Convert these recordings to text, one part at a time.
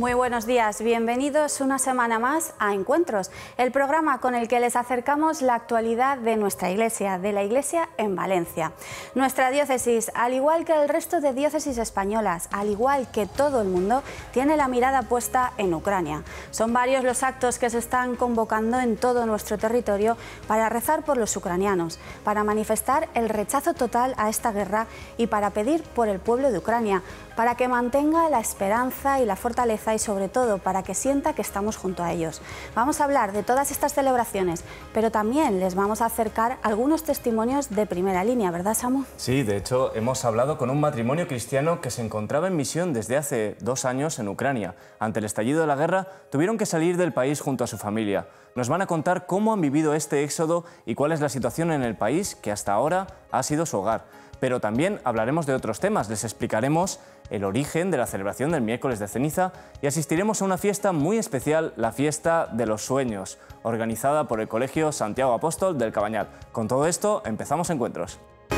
Muy buenos días, bienvenidos una semana más a Encuentros, el programa con el que les acercamos la actualidad de nuestra Iglesia, de la Iglesia en Valencia. Nuestra diócesis, al igual que el resto de diócesis españolas, al igual que todo el mundo, tiene la mirada puesta en Ucrania. Son varios los actos que se están convocando en todo nuestro territorio para rezar por los ucranianos, para manifestar el rechazo total a esta guerra y para pedir por el pueblo de Ucrania, para que mantenga la esperanza y la fortaleza y sobre todo para que sienta que estamos junto a ellos. Vamos a hablar de todas estas celebraciones, pero también les vamos a acercar algunos testimonios de primera línea, ¿verdad, Samu? Sí, de hecho hemos hablado con un matrimonio cristiano que se encontraba en misión desde hace 2 años en Ucrania. Ante el estallido de la guerra tuvieron que salir del país junto a su familia. Nos van a contar cómo han vivido este éxodo y cuál es la situación en el país que hasta ahora ha sido su hogar. Pero también hablaremos de otros temas, les explicaremos el origen de la celebración del miércoles de ceniza y asistiremos a una fiesta muy especial, la Fiesta de los Sueños, organizada por el Colegio Santiago Apóstol del Cabañal. Con todo esto, empezamos Encuentros.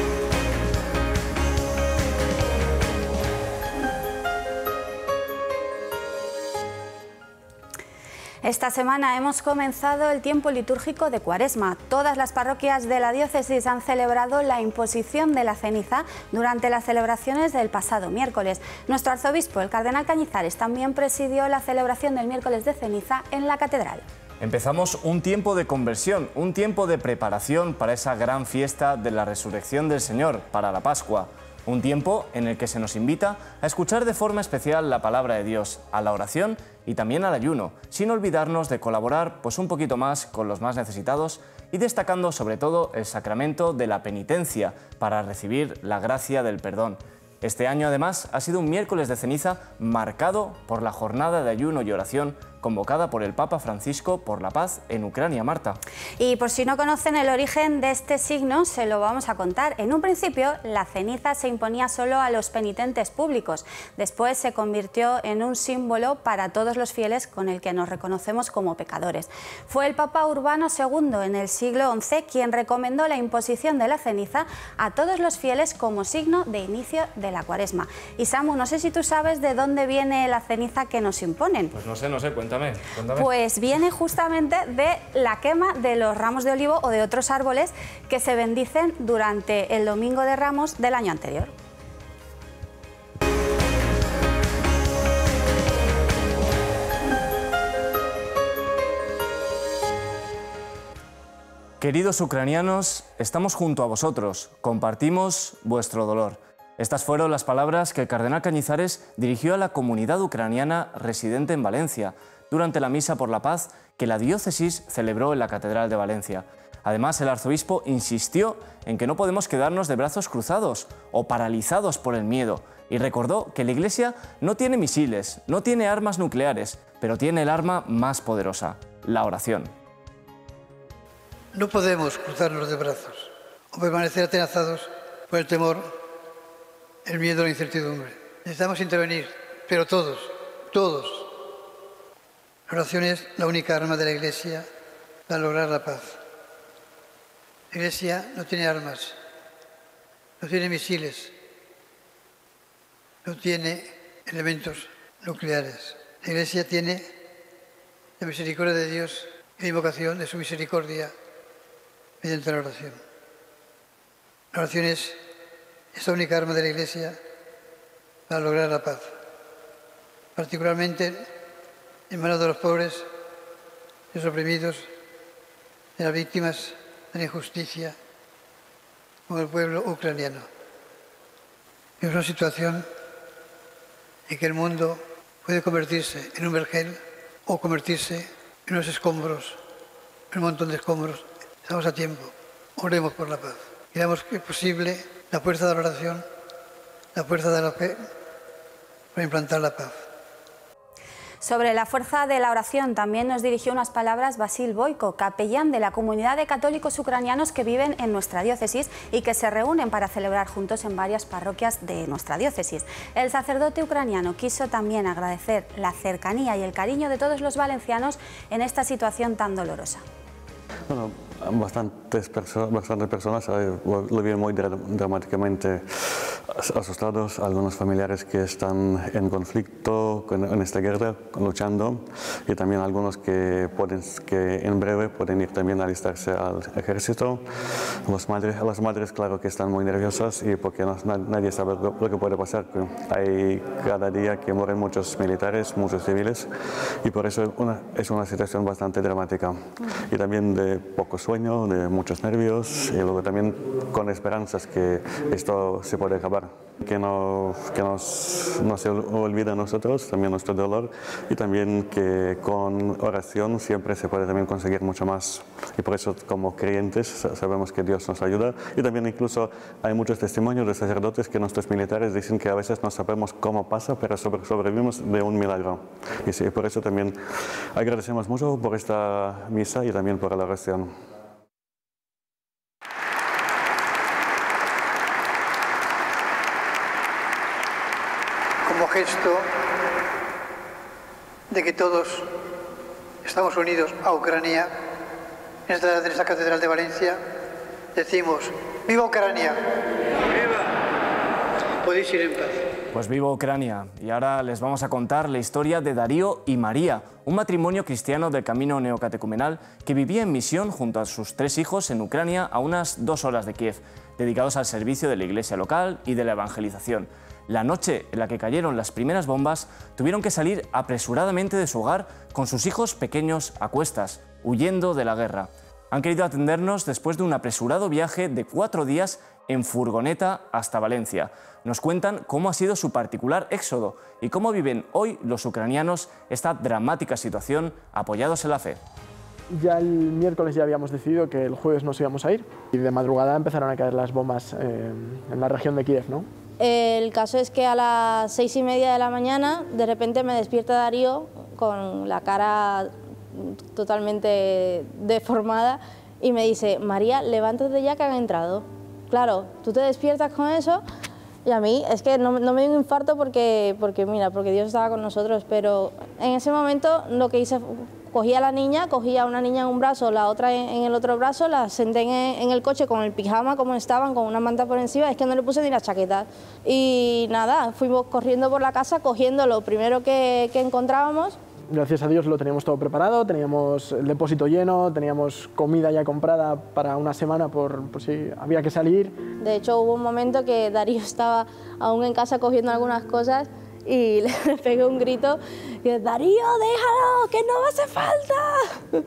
Esta semana hemos comenzado el tiempo litúrgico de Cuaresma. Todas las parroquias de la diócesis han celebrado la imposición de la ceniza durante las celebraciones del pasado miércoles. Nuestro arzobispo, el cardenal Cañizares, también presidió la celebración del miércoles de ceniza en la catedral. Empezamos un tiempo de conversión, un tiempo de preparación para esa gran fiesta de la resurrección del Señor, para la Pascua. Un tiempo en el que se nos invita a escuchar de forma especial la palabra de Dios, a la oración y también al ayuno, sin olvidarnos de colaborar un poquito más con los más necesitados y destacando sobre todo el sacramento de la penitencia para recibir la gracia del perdón. Este año además ha sido un miércoles de ceniza marcado por la jornada de ayuno y oración convocada por el Papa Francisco por la paz en Ucrania, Marta. Y por si no conocen el origen de este signo, se lo vamos a contar. En un principio, la ceniza se imponía solo a los penitentes públicos. Después se convirtió en un símbolo para todos los fieles con el que nos reconocemos como pecadores. Fue el Papa Urbano II en el siglo XI quien recomendó la imposición de la ceniza a todos los fieles como signo de inicio de la Cuaresma. Y Samu, no sé si tú sabes de dónde viene la ceniza que nos imponen. Pues no sé, cuéntame. Pues viene justamente de la quema de los ramos de olivo o de otros árboles que se bendicen durante el Domingo de Ramos del año anterior. Queridos ucranianos, estamos junto a vosotros, compartimos vuestro dolor. Estas fueron las palabras que el cardenal Cañizares dirigió a la comunidad ucraniana residente en Valencia durante la Misa por la Paz que la diócesis celebró en la Catedral de Valencia. Además, el arzobispo insistió en que no podemos quedarnos de brazos cruzados o paralizados por el miedo y recordó que la Iglesia no tiene misiles, no tiene armas nucleares, pero tiene el arma más poderosa, la oración. No podemos cruzarnos de brazos o permanecer atenazados por el temor, el miedo a la incertidumbre. Necesitamos intervenir, pero todos. La oración es la única arma de la Iglesia para lograr la paz. La Iglesia no tiene armas, no tiene misiles, no tiene elementos nucleares. La Iglesia tiene la misericordia de Dios y la invocación de su misericordia mediante la oración. La oración es esta única arma de la Iglesia para lograr la paz, particularmente en manos de los pobres, de los oprimidos, de las víctimas de la injusticia, como el pueblo ucraniano. Es una situación en que el mundo puede convertirse en un vergel o convertirse en unos escombros, en un montón de escombros. Estamos a tiempo. Oremos por la paz. Queramos que es posible la fuerza de la oración, la fuerza de la fe para implantar la paz. Sobre la fuerza de la oración también nos dirigió unas palabras Basil Boyko, capellán de la comunidad de católicos ucranianos que viven en nuestra diócesis y que se reúnen para celebrar juntos en varias parroquias de nuestra diócesis. El sacerdote ucraniano quiso también agradecer la cercanía y el cariño de todos los valencianos en esta situación tan dolorosa. Bueno, bastante bastantes personas lo viven muy dramáticamente asustados, algunos familiares que están en conflicto, en esta guerra, luchando, y también algunos que en breve pueden ir también a alistarse al ejército. Las madres, claro que están muy nerviosas, y porque nadie sabe lo que puede pasar. Hay cada día que mueren muchos militares, muchos civiles, y por eso es una situación bastante dramática. Y también de poco sueño, de muchos nervios, y luego también con esperanzas que esto se puede acabar. Que no se olvide a nosotros, también nuestro dolor, y también que con oración siempre se puede también conseguir mucho más. Y por eso, como creyentes, sabemos que Dios nos ayuda. Y también incluso hay muchos testimonios de sacerdotes que nuestros militares dicen que a veces no sabemos cómo pasa, pero sobrevivimos de un milagro. Y sí, por eso también agradecemos mucho por esta misa y también por la oración. Como gesto de que todos estamos unidos a Ucrania, en esta Catedral de Valencia, decimos: ¡Viva Ucrania! ¡Viva! Podéis ir en paz. Pues viva Ucrania. Y ahora les vamos a contar la historia de Darío y María, un matrimonio cristiano del camino neocatecumenal que vivía en misión junto a sus 3 hijos en Ucrania, a unas 2 horas de Kiev, dedicados al servicio de la iglesia local y de la evangelización. La noche en la que cayeron las primeras bombas, tuvieron que salir apresuradamente de su hogar con sus hijos pequeños a cuestas, huyendo de la guerra. Han querido atendernos después de un apresurado viaje de 4 días en furgoneta hasta Valencia. Nos cuentan cómo ha sido su particular éxodo y cómo viven hoy los ucranianos esta dramática situación apoyados en la fe. Ya el miércoles ya habíamos decidido que el jueves nos íbamos a ir, y de madrugada empezaron a caer las bombas en la región de Kiev, ¿no? El caso es que a las 6:30 de la mañana de repente me despierta Darío con la cara totalmente deformada y me dice: María, levántate ya que han entrado. Claro, tú te despiertas con eso y a mí es que no me dio un infarto porque Dios estaba con nosotros, pero en ese momento lo que hice, cogí a una niña en un brazo, la otra en el otro brazo, la senté en el coche con el pijama como estaban, con una manta por encima, es que no le puse ni la chaqueta. Y nada, fuimos corriendo por la casa, cogiendo lo primero que encontrábamos. Gracias a Dios lo teníamos todo preparado, teníamos el depósito lleno, teníamos comida ya comprada para una semana por si había que salir. De hecho, hubo un momento que Darío estaba aún en casa cogiendo algunas cosas y le pegué un grito y dije: Darío, déjalo, que no hace falta.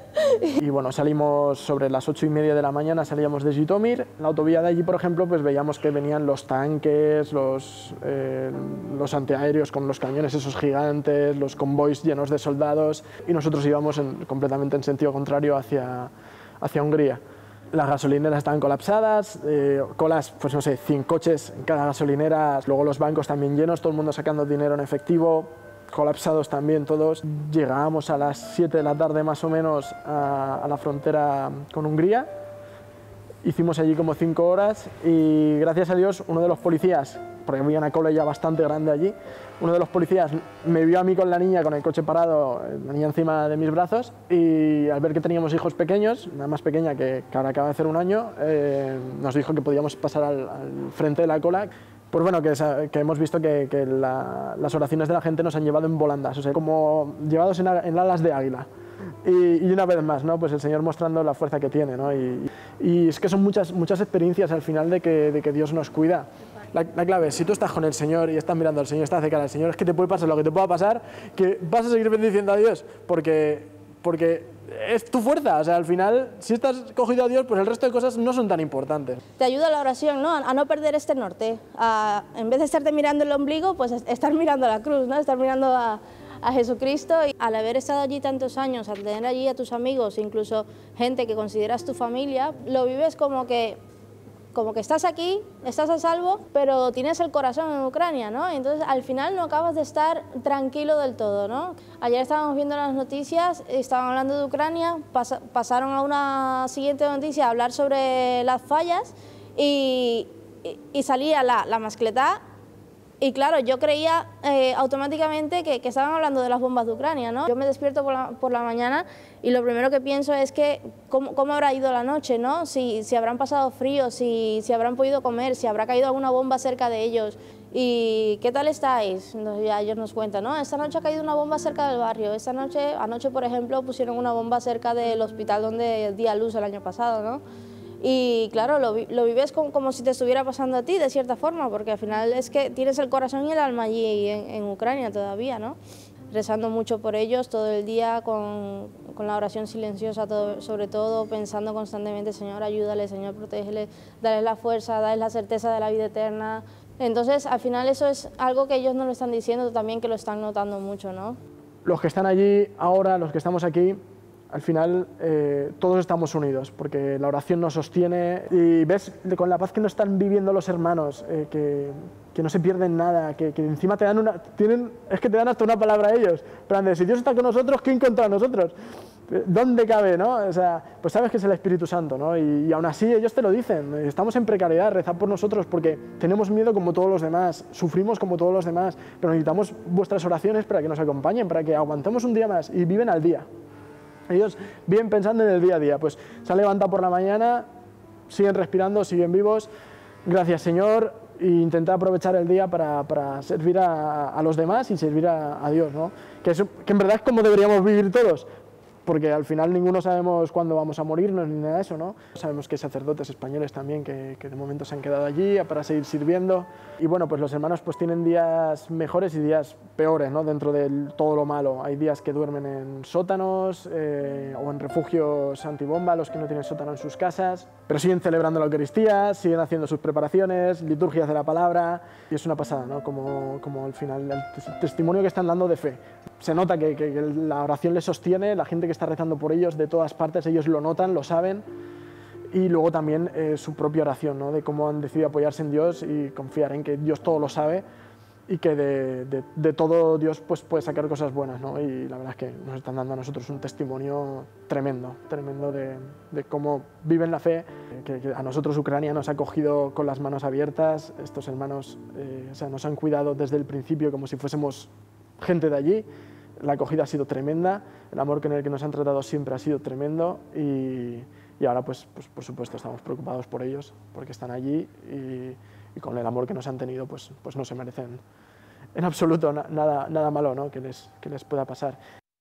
Y bueno, salimos sobre las 8:30 de la mañana, salíamos de Zhytomyr. La autovía de allí, por ejemplo, pues veíamos que venían los tanques, los antiaéreos con los cañones esos gigantes, los convoys llenos de soldados, y nosotros íbamos completamente en sentido contrario hacia Hungría. Las gasolineras estaban colapsadas, colas, pues no sé, 100 coches en cada gasolinera, luego los bancos también llenos, todo el mundo sacando dinero en efectivo, colapsados también todos. Llegábamos a las 7 de la tarde más o menos a la frontera con Hungría, hicimos allí como 5 horas y gracias a Dios uno de los policías, porque había una cola ya bastante grande allí, uno de los policías me vio a mí con la niña, con el coche parado, la niña encima de mis brazos, y al ver que teníamos hijos pequeños, una más pequeña que ahora acaba de hacer 1 año, nos dijo que podíamos pasar al frente de la cola. Pues bueno, que hemos visto que las oraciones de la gente nos han llevado en volandas, o sea, como llevados en alas de águila. Y una vez más, ¿no? Pues el Señor mostrando la fuerza que tiene, ¿no? Y es que son muchas experiencias al final de que Dios nos cuida. La clave es, si tú estás con el Señor y estás mirando al Señor, estás de cara al Señor, es que te puede pasar lo que te pueda pasar, que vas a seguir bendiciendo a Dios, porque es tu fuerza. O sea, al final, si estás cogido a Dios, pues el resto de cosas no son tan importantes. Te ayuda la oración, ¿no? A no perder este norte. En vez de estarte mirando el ombligo, pues estar mirando la cruz, ¿no? Estar mirando a Jesucristo. Y al haber estado allí tantos años, al tener allí a tus amigos, incluso gente que consideras tu familia, lo vives como que estás aquí, estás a salvo, pero tienes el corazón en Ucrania, ¿no? Entonces, al final no acabas de estar tranquilo del todo, ¿no? Ayer estábamos viendo las noticias, estaban hablando de Ucrania, pasaron a una siguiente noticia a hablar sobre las fallas y salía la mascletá Y claro, yo creía automáticamente que estaban hablando de las bombas de Ucrania, ¿no? Yo me despierto por la mañana y lo primero que pienso es que cómo habrá ido la noche, ¿no? Si habrán pasado frío, si habrán podido comer, si habrá caído alguna bomba cerca de ellos. ¿Y qué tal estáis? Entonces ya ellos nos cuentan, ¿no? Esta noche ha caído una bomba cerca del barrio. Anoche, por ejemplo, pusieron una bomba cerca del hospital donde di a luz el año pasado, ¿no? Y claro, lo vives como si te estuviera pasando a ti, de cierta forma, porque al final es que tienes el corazón y el alma allí en Ucrania todavía, ¿no? Rezando mucho por ellos todo el día, con la oración silenciosa, sobre todo pensando constantemente, Señor, ayúdale, Señor, protégele, dale la fuerza, dale la certeza de la vida eterna. Entonces, al final eso es algo que ellos no lo están diciendo, también que lo están notando mucho, ¿no? Los que están allí ahora, los que estamos aquí, al final todos estamos unidos, porque la oración nos sostiene y ves con la paz que no están viviendo los hermanos, que no se pierden nada, que encima te dan es que te dan hasta una palabra a ellos, pero si Dios está con nosotros, ¿quién contra nosotros? ¿Dónde cabe, no? O sea, pues sabes que es el Espíritu Santo, ¿no? Y aún así ellos te lo dicen, estamos en precariedad, rezad por nosotros porque tenemos miedo como todos los demás, sufrimos como todos los demás, pero necesitamos vuestras oraciones para que nos acompañen, para que aguantemos un día más y viven al día. Ellos viven pensando en el día a día, pues se han levantado por la mañana, siguen respirando, siguen vivos, gracias Señor, e intentar aprovechar el día para servir a los demás y servir a Dios, ¿no? Que en verdad es como deberíamos vivir todos, porque al final ninguno sabemos cuándo vamos a morirnos ni nada de eso, ¿no? Sabemos que hay sacerdotes españoles también que de momento se han quedado allí para seguir sirviendo. Y bueno, pues los hermanos pues tienen días mejores y días peores, ¿no? Dentro de todo lo malo. Hay días que duermen en sótanos o en refugios antibomba, los que no tienen sótano en sus casas, pero siguen celebrando la Eucaristía, siguen haciendo sus preparaciones, liturgias de la palabra, y es una pasada, ¿no? Como al final el testimonio que están dando de fe. Se nota que la oración les sostiene, la gente que está rezando por ellos de todas partes, ellos lo notan, lo saben, y luego también su propia oración, ¿no? De cómo han decidido apoyarse en Dios y confiar en que Dios todo lo sabe y que de todo Dios pues, puede sacar cosas buenas, ¿no? Y la verdad es que nos están dando a nosotros un testimonio tremendo de cómo viven la fe, que a nosotros Ucrania nos ha acogido con las manos abiertas, estos hermanos o sea, nos han cuidado desde el principio como si fuésemos gente de allí. La acogida ha sido tremenda, el amor con el que nos han tratado siempre ha sido tremendo y ahora pues por supuesto estamos preocupados por ellos porque están allí y con el amor que nos han tenido pues no se merecen en absoluto nada malo, ¿no? que les pueda pasar.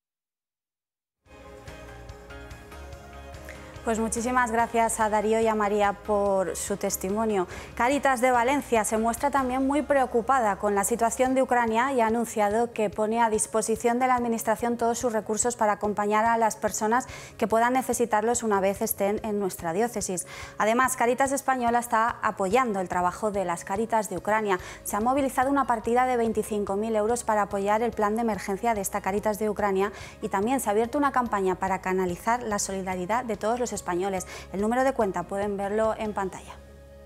Pues muchísimas gracias a Darío y a María por su testimonio. Cáritas de Valencia se muestra también muy preocupada con la situación de Ucrania y ha anunciado que pone a disposición de la Administración todos sus recursos para acompañar a las personas que puedan necesitarlos una vez estén en nuestra diócesis. Además, Cáritas Española está apoyando el trabajo de las Cáritas de Ucrania. Se ha movilizado una partida de 25.000 euros para apoyar el plan de emergencia de esta Cáritas de Ucrania y también se ha abierto una campaña para canalizar la solidaridad de todos los españoles. El número de cuenta pueden verlo en pantalla.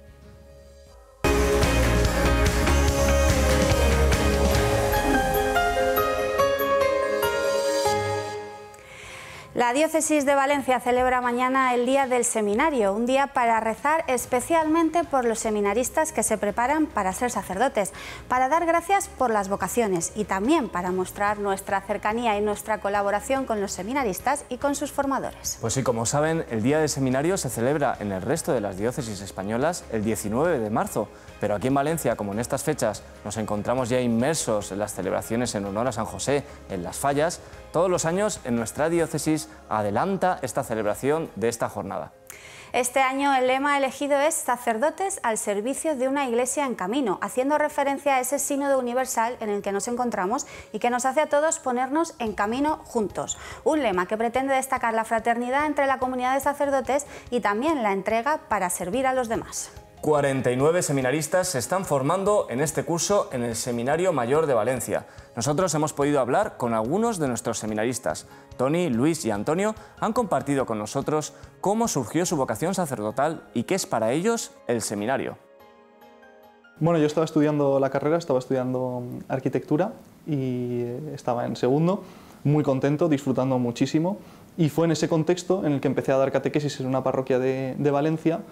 La Diócesis de Valencia celebra mañana el Día del Seminario, un día para rezar especialmente por los seminaristas que se preparan para ser sacerdotes, para dar gracias por las vocaciones y también para mostrar nuestra cercanía y nuestra colaboración con los seminaristas y con sus formadores. Pues sí, como saben, el Día del Seminario se celebra en el resto de las diócesis españolas el 19 de marzo, pero aquí en Valencia, como en estas fechas nos encontramos ya inmersos en las celebraciones en honor a San José en las Fallas, todos los años en nuestra diócesis adelanta esta celebración de esta jornada. Este año el lema elegido es Sacerdotes al servicio de una iglesia en camino, haciendo referencia a ese sínodo universal en el que nos encontramos y que nos hace a todos ponernos en camino juntos. Un lema que pretende destacar la fraternidad entre la comunidad de sacerdotes y también la entrega para servir a los demás. 49 seminaristas se están formando en este curso en el Seminario Mayor de Valencia. Nosotros hemos podido hablar con algunos de nuestros seminaristas. Tony, Luis y Antonio han compartido con nosotros cómo surgió su vocación sacerdotal y qué es para ellos el seminario. Bueno, yo estaba estudiando la carrera, estaba estudiando arquitectura y estaba en segundo, muy contento, disfrutando muchísimo, y fue en ese contexto en el que empecé a dar catequesis en una parroquia de Valencia,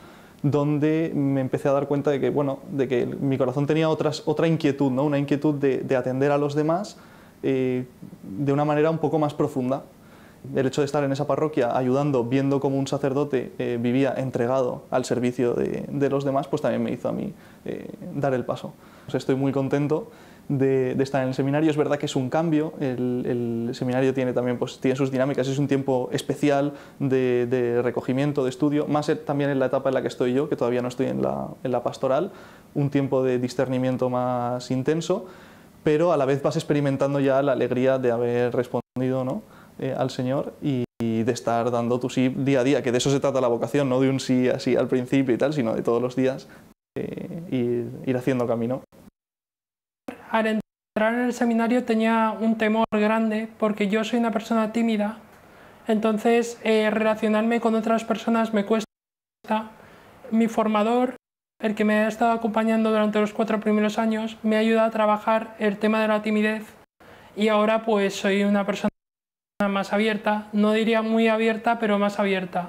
donde me empecé a dar cuenta de que, bueno, de que mi corazón tenía otra inquietud, ¿no? Una inquietud de atender a los demás de una manera un poco más profunda. El hecho de estar en esa parroquia ayudando, viendo cómo un sacerdote vivía entregado al servicio de los demás, pues también me hizo a mí dar el paso. Pues estoy muy contento de estar en el seminario. Es verdad que es un cambio, el seminario tiene también tiene sus dinámicas, es un tiempo especial de recogimiento, de estudio, más también en la etapa en la que estoy yo, que todavía no estoy en la pastoral, un tiempo de discernimiento más intenso, pero a la vez vas experimentando ya la alegría de haber respondido, ¿no? Al Señor y de estar dando tu sí día a día, que de eso se trata la vocación, no de un sí así al principio y tal, sino de todos los días ir haciendo camino. Al entrar en el seminario tenía un temor grande porque yo soy una persona tímida, entonces relacionarme con otras personas me cuesta. Mi formador, el que me ha estado acompañando durante los 4 primeros años, me ha ayudado a trabajar el tema de la timidez y ahora pues soy una persona más abierta, no diría muy abierta, pero más abierta.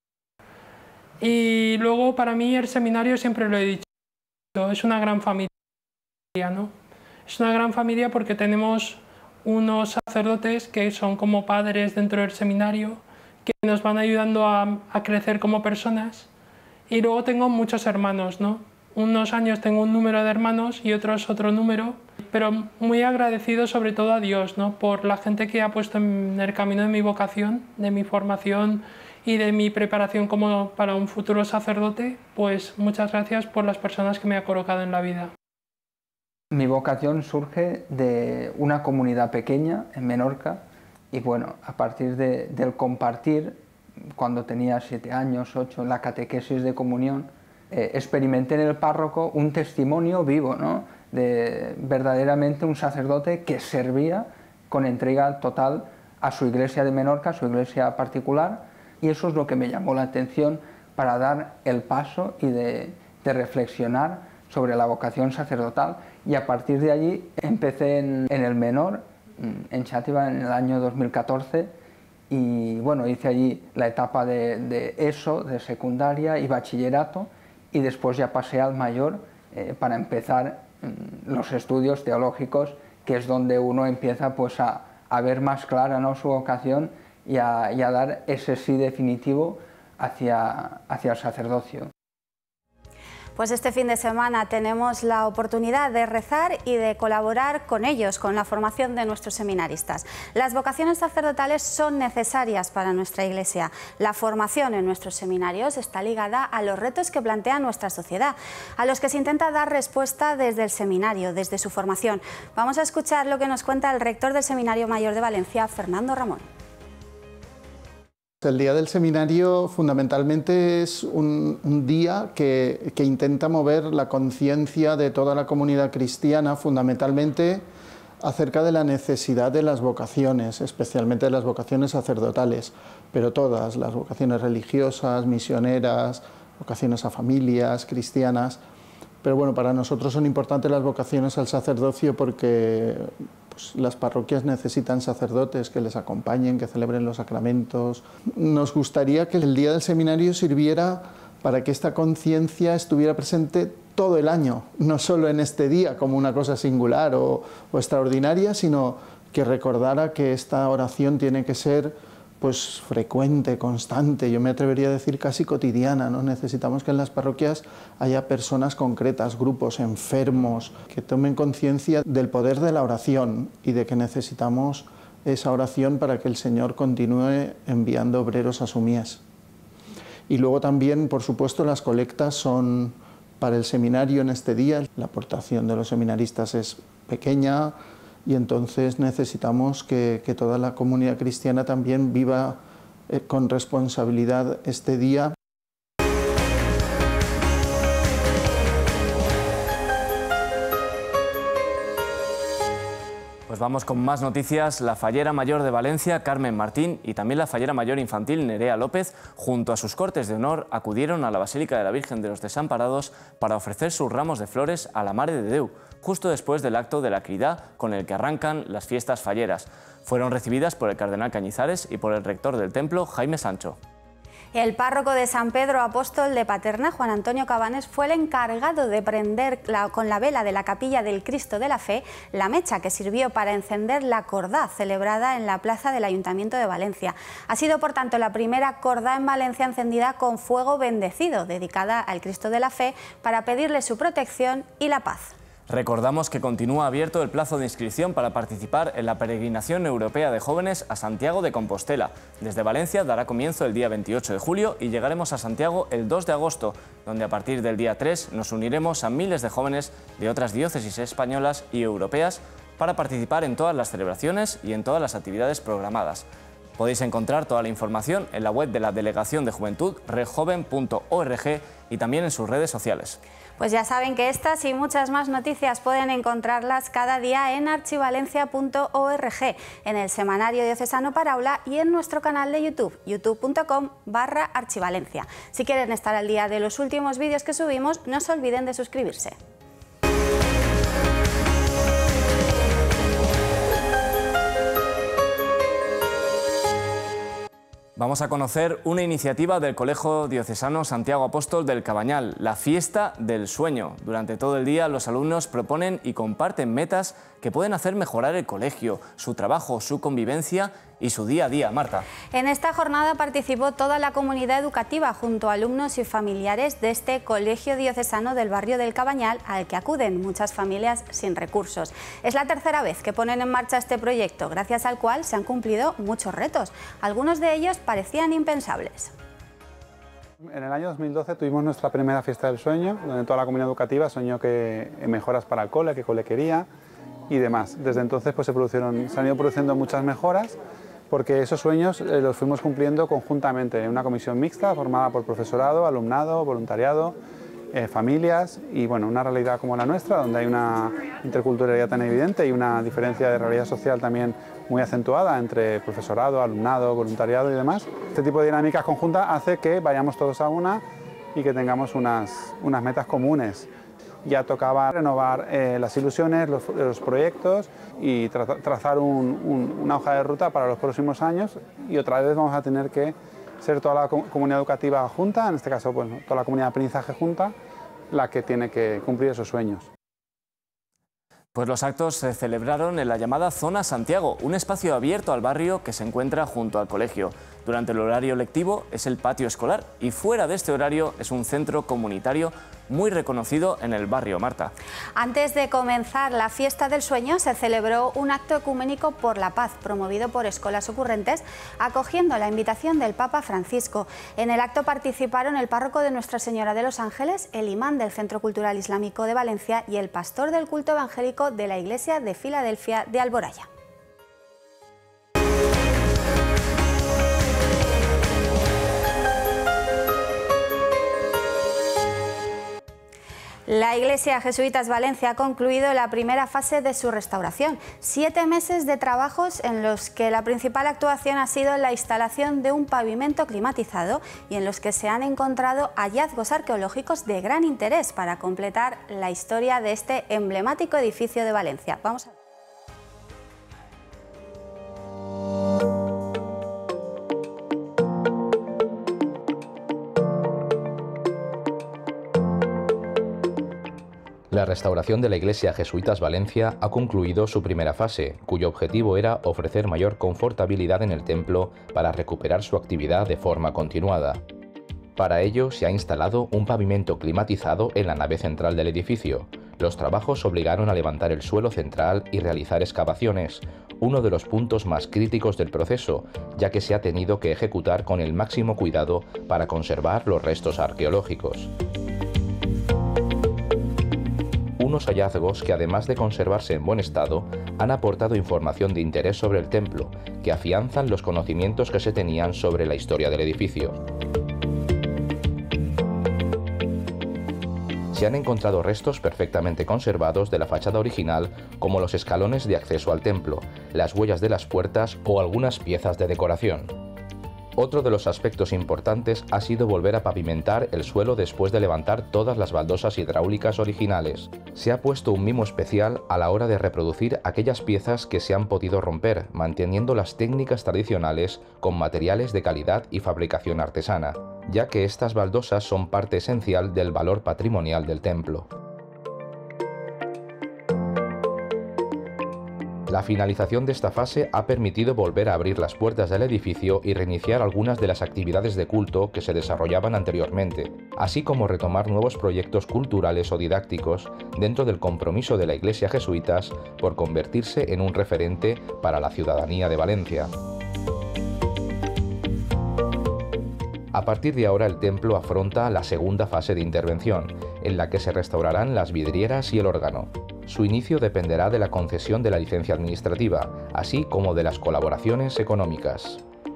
Y luego para mí el seminario, siempre lo he dicho, es una gran familia, ¿no? Es una gran familia porque tenemos unos sacerdotes que son como padres dentro del seminario, que nos van ayudando a crecer como personas. Y luego tengo muchos hermanos, ¿no? Unos años tengo un número de hermanos y otros otro número, pero muy agradecido sobre todo a Dios, ¿no? Por la gente que ha puesto en el camino de mi vocación, de mi formación y de mi preparación como para un futuro sacerdote. Pues muchas gracias por las personas que me ha colocado en la vida. Mi vocación surge de una comunidad pequeña en Menorca y bueno, a partir del compartir, cuando tenía 7 años, 8, en la catequesis de comunión, experimenté en el párroco un testimonio vivo, ¿no? De verdaderamente un sacerdote que servía con entrega total a su iglesia de Menorca, a su iglesia particular, y eso es lo que me llamó la atención para dar el paso y de reflexionar sobre la vocación sacerdotal, y a partir de allí empecé en el menor, en Xàtiva, en el año 2014, y bueno, hice allí la etapa de ESO, de secundaria y bachillerato, y después ya pasé al mayor para empezar los estudios teológicos, que es donde uno empieza pues a ver más clara, ¿no?, su vocación y a dar ese sí definitivo hacia el sacerdocio. Pues este fin de semana tenemos la oportunidad de rezar y de colaborar con ellos, con la formación de nuestros seminaristas. Las vocaciones sacerdotales son necesarias para nuestra Iglesia. La formación en nuestros seminarios está ligada a los retos que plantea nuestra sociedad, a los que se intenta dar respuesta desde el seminario, desde su formación. Vamos a escuchar lo que nos cuenta el rector del Seminario Mayor de Valencia, Fernando Ramón. El Día del Seminario fundamentalmente es un día que intenta mover la conciencia de toda la comunidad cristiana, fundamentalmente acerca de la necesidad de las vocaciones, especialmente de las vocaciones sacerdotales, pero todas, las vocaciones religiosas, misioneras, vocaciones a familias, cristianas. Pero bueno, para nosotros son importantes las vocaciones al sacerdocio porque pues, las parroquias necesitan sacerdotes que les acompañen, que celebren los sacramentos. Nos gustaría que el Día del Seminario sirviera para que esta conciencia estuviera presente todo el año, no solo en este día como una cosa singular o extraordinaria, sino que recordara que esta oración tiene que ser pues frecuente, constante, yo me atrevería a decir casi cotidiana, ¿no? Necesitamos que en las parroquias haya personas concretas, grupos enfermos, que tomen conciencia del poder de la oración y de que necesitamos esa oración para que el Señor continúe enviando obreros a su mies. Y luego también, por supuesto, las colectas son para el seminario en este día. La aportación de los seminaristas es pequeña, y entonces necesitamos que toda la comunidad cristiana también viva con responsabilidad este día. Pues vamos con más noticias. La fallera mayor de Valencia, Carmen Martín, y también la fallera mayor infantil, Nerea López, junto a sus cortes de honor, acudieron a la Basílica de la Virgen de los Desamparados para ofrecer sus ramos de flores a la Mare de Déu, justo después del acto de la Cridá con el que arrancan las fiestas falleras. Fueron recibidas por el cardenal Cañizares y por el rector del templo, Jaime Sancho. El párroco de San Pedro Apóstol de Paterna, Juan Antonio Cabanes, fue el encargado de prender con la vela de la capilla del Cristo de la Fe la mecha que sirvió para encender la cordá celebrada en la plaza del Ayuntamiento de Valencia. Ha sido, por tanto, la primera cordá en Valencia encendida con fuego bendecido, dedicada al Cristo de la Fe, para pedirle su protección y la paz. Recordamos que continúa abierto el plazo de inscripción para participar en la peregrinación europea de jóvenes a Santiago de Compostela. Desde Valencia dará comienzo el día 28 de julio y llegaremos a Santiago el 2 de agosto, donde a partir del día 3 nos uniremos a miles de jóvenes de otras diócesis españolas y europeas para participar en todas las celebraciones y en todas las actividades programadas. Podéis encontrar toda la información en la web de la Delegación de Juventud, redjoven.org, y también en sus redes sociales. Pues ya saben que estas y muchas más noticias pueden encontrarlas cada día en archivalencia.org, en el Semanario Diocesano para Aula y en nuestro canal de YouTube, youtube.com/archivalencia. Si quieren estar al día de los últimos vídeos que subimos, no se olviden de suscribirse. Vamos a conocer una iniciativa del Colegio Diocesano Santiago Apóstol del Cabañal, la Fiesta del Sueño. Durante todo el día los alumnos proponen y comparten metas que pueden hacer mejorar el colegio, su trabajo, su convivencia y su día a día. Marta. En esta jornada participó toda la comunidad educativa junto a alumnos y familiares de este Colegio Diocesano del barrio del Cabañal, al que acuden muchas familias sin recursos. Es la tercera vez que ponen en marcha este proyecto, gracias al cual se han cumplido muchos retos. Algunos de ellos parecían impensables. En el año 2012 tuvimos nuestra primera Fiesta del Sueño, donde toda la comunidad educativa soñó que mejoras para el cole, qué cole quería y demás. Desde entonces pues, se han ido produciendo muchas mejoras, porque esos sueños los fuimos cumpliendo conjuntamente en una comisión mixta formada por profesorado, alumnado, voluntariado, familias y bueno, una realidad como la nuestra, donde hay una interculturalidad tan evidente y una diferencia de realidad social también muy acentuada entre profesorado, alumnado, voluntariado y demás. Este tipo de dinámicas conjuntas hace que vayamos todos a una y que tengamos unas metas comunes. Ya tocaba renovar las ilusiones, los proyectos y trazar una hoja de ruta para los próximos años, y otra vez vamos a tener que ser toda la comunidad educativa junta, en este caso pues, toda la comunidad de aprendizaje junta, la que tiene que cumplir esos sueños. Pues los actos se celebraron en la llamada Zona Santiago, un espacio abierto al barrio que se encuentra junto al colegio. Durante el horario lectivo es el patio escolar y fuera de este horario es un centro comunitario muy reconocido en el barrio. Marta. Antes de comenzar la Fiesta del Sueño se celebró un acto ecuménico por la paz promovido por Escolas Ocurrentes, acogiendo la invitación del Papa Francisco. En el acto participaron el párroco de Nuestra Señora de los Ángeles, el imán del Centro Cultural Islámico de Valencia y el pastor del culto evangélico de la Iglesia de Filadelfia de Alboraya. La Iglesia Jesuitas Valencia ha concluido la primera fase de su restauración. 7 meses de trabajos en los que la principal actuación ha sido la instalación de un pavimento climatizado y en los que se han encontrado hallazgos arqueológicos de gran interés para completar la historia de este emblemático edificio de Valencia. Vamos a ver. La restauración de la Iglesia Jesuitas Valencia ha concluido su primera fase, cuyo objetivo era ofrecer mayor confortabilidad en el templo para recuperar su actividad de forma continuada. Para ello se ha instalado un pavimento climatizado en la nave central del edificio. Los trabajos obligaron a levantar el suelo central y realizar excavaciones, uno de los puntos más críticos del proceso, ya que se ha tenido que ejecutar con el máximo cuidado para conservar los restos arqueológicos. Unos hallazgos que, además de conservarse en buen estado, han aportado información de interés sobre el templo, que afianzan los conocimientos que se tenían sobre la historia del edificio. Se han encontrado restos perfectamente conservados de la fachada original, como los escalones de acceso al templo, las huellas de las puertas o algunas piezas de decoración. Otro de los aspectos importantes ha sido volver a pavimentar el suelo después de levantar todas las baldosas hidráulicas originales. Se ha puesto un mimo especial a la hora de reproducir aquellas piezas que se han podido romper, manteniendo las técnicas tradicionales con materiales de calidad y fabricación artesana, ya que estas baldosas son parte esencial del valor patrimonial del templo. La finalización de esta fase ha permitido volver a abrir las puertas del edificio y reiniciar algunas de las actividades de culto que se desarrollaban anteriormente, así como retomar nuevos proyectos culturales o didácticos dentro del compromiso de la Iglesia Jesuitas por convertirse en un referente para la ciudadanía de Valencia. A partir de ahora el templo afronta la segunda fase de intervención, en la que se restaurarán las vidrieras y el órgano. Su inicio dependerá de la concesión de la licencia administrativa, así como de las colaboraciones económicas.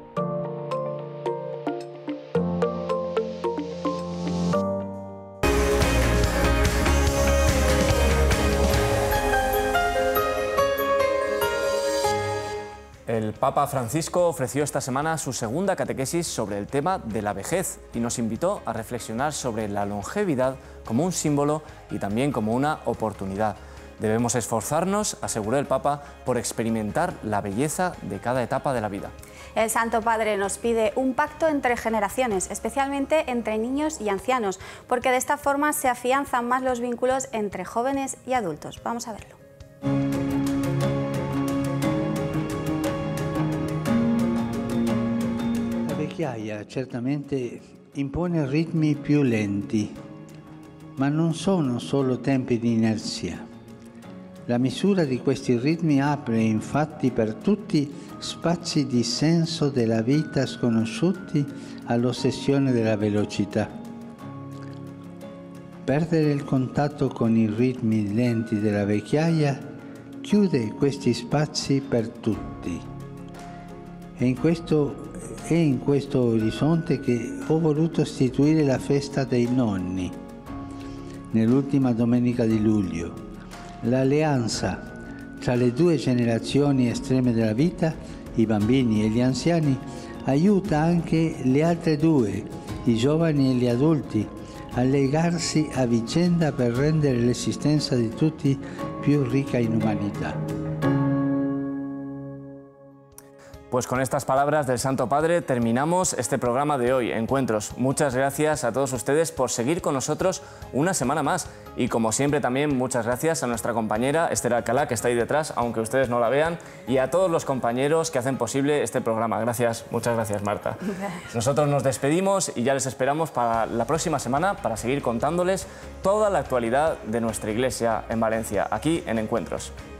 El Papa Francisco ofreció esta semana su segunda catequesis sobre el tema de la vejez y nos invitó a reflexionar sobre la longevidad como un símbolo y también como una oportunidad. Debemos esforzarnos, aseguró el Papa, por experimentar la belleza de cada etapa de la vida. El Santo Padre nos pide un pacto entre generaciones, especialmente entre niños y ancianos, porque de esta forma se afianzan más los vínculos entre jóvenes y adultos. Vamos a verlo. La vecchiaia certamente impone ritmi più lenti, ma non sono solo tempi di inerzia. La misura di questi ritmi apre infatti per tutti spazi di senso della vita sconosciuti all'ossessione della velocità. Perdere il contatto con i ritmi lenti della vecchiaia chiude questi spazi per tutti. È in questo orizzonte che ho voluto istituire la festa dei nonni nell'ultima domenica di luglio. L'alleanza tra le due generazioni estreme della vita, i bambini e gli anziani, aiuta anche le altre due, i giovani e gli adulti, a legarsi a vicenda per rendere l'esistenza di tutti più ricca in umanità. Pues con estas palabras del Santo Padre terminamos este programa de hoy, Encuentros. Muchas gracias a todos ustedes por seguir con nosotros una semana más. Y como siempre también muchas gracias a nuestra compañera Esther Alcalá, que está ahí detrás, aunque ustedes no la vean, y a todos los compañeros que hacen posible este programa. Gracias, muchas gracias, Marta. Nosotros nos despedimos y ya les esperamos para la próxima semana para seguir contándoles toda la actualidad de nuestra iglesia en Valencia, aquí en Encuentros.